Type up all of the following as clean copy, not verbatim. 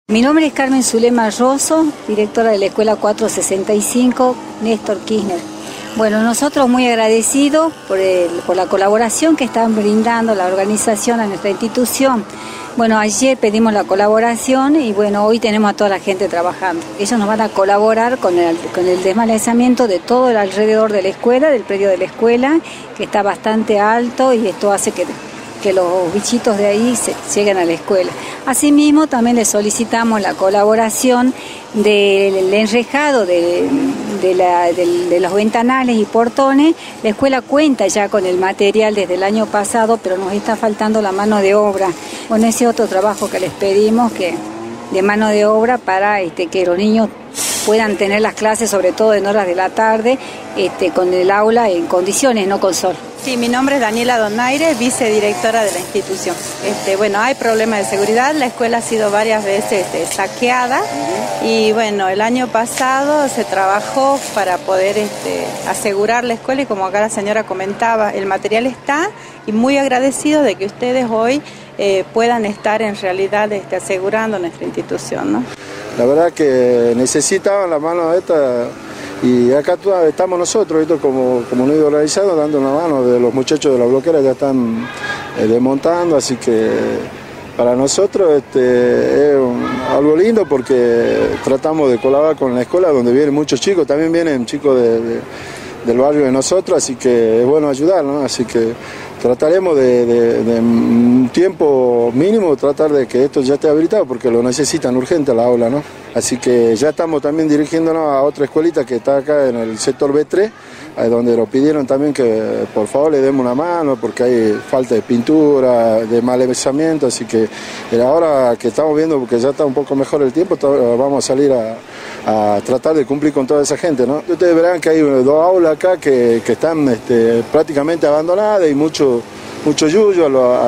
Mi nombre es Carmen Zulema Rosso, directora de la Escuela 465, Néstor Kirchner. Bueno, nosotros muy agradecidos por la colaboración que están brindando la organización a nuestra institución. Bueno, ayer pedimos la colaboración y bueno, hoy tenemos a toda la gente trabajando. Ellos nos van a colaborar con el desmalezamiento de todo el alrededor de la escuela, del predio de la escuela, que está bastante alto y esto hace que los bichitos de ahí lleguen a la escuela. Asimismo, también les solicitamos la colaboración del enrejado de los ventanales y portones. La escuela cuenta ya con el material desde el año pasado, pero nos está faltando la mano de obra. Bueno, ese otro trabajo que les pedimos, de mano de obra para que los niños puedan tener las clases, sobre todo en horas de la tarde, con el aula en condiciones, no con sol. Sí, mi nombre es Daniela Donaire, vicedirectora de la institución. Bueno, hay problemas de seguridad, la escuela ha sido varias veces saqueada y bueno, el año pasado se trabajó para poder asegurar la escuela y como acá la señora comentaba, el material está y muy agradecido de que ustedes hoy puedan estar en realidad asegurando nuestra institución, ¿no? La verdad que necesitaban la mano esta y acá estamos nosotros, como unido organizado, dando una mano. De los muchachos de la bloquera ya están desmontando, así que para nosotros es algo lindo porque tratamos de colaborar con la escuela donde vienen muchos chicos, también vienen chicos del barrio de nosotros, así que es bueno ayudar, ¿no? Así que trataremos de un tiempo mínimo tratar de que esto ya esté habilitado porque lo necesitan urgente la aula, ¿no? Así que ya estamos también dirigiéndonos a otra escuelita que está acá en el sector B3, donde nos pidieron también que por favor le demos una mano porque hay falta de pintura, de malezamiento, así que ahora que estamos viendo porque ya está un poco mejor el tiempo, vamos a salir a tratar de cumplir con toda esa gente, ¿no? Ustedes verán que hay dos aulas acá que están prácticamente abandonadas y mucho yuyo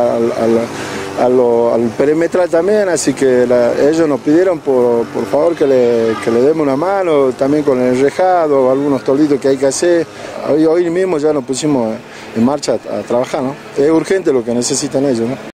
al perimetral también, así que ellos nos pidieron por favor que le demos una mano, también con el enrejado, algunos tolditos que hay que hacer. Hoy mismo ya nos pusimos en marcha a trabajar, ¿no? Es urgente lo que necesitan ellos, ¿no?